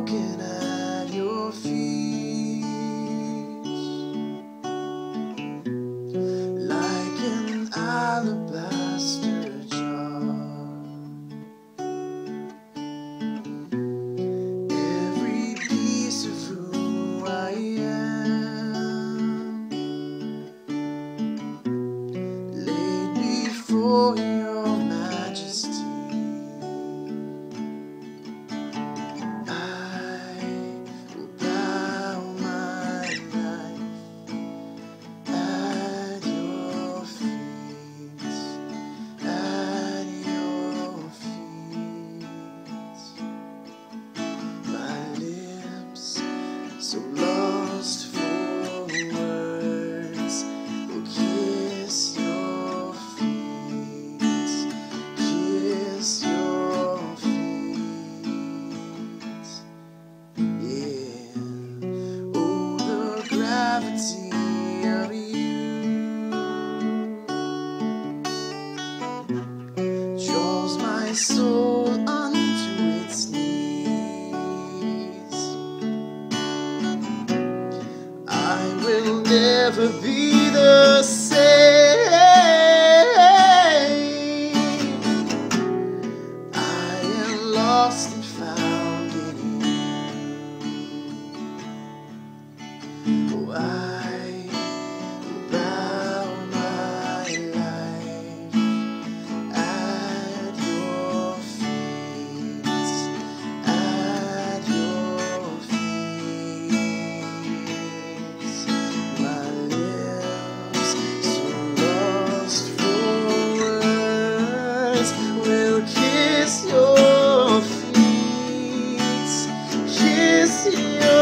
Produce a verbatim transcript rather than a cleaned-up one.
broken at your feet, like an alabaster jar. Every piece of who I am laid before your majesty. So lost for words, will kiss your feet, kiss your feet. Yeah, oh, the gravity of you draws my soul unto its knees. I will never be the same. I am lost and found in you. Oh, I will bow my life at your feet, at your feet. My lips, so lost for words, will kiss your feet, kiss your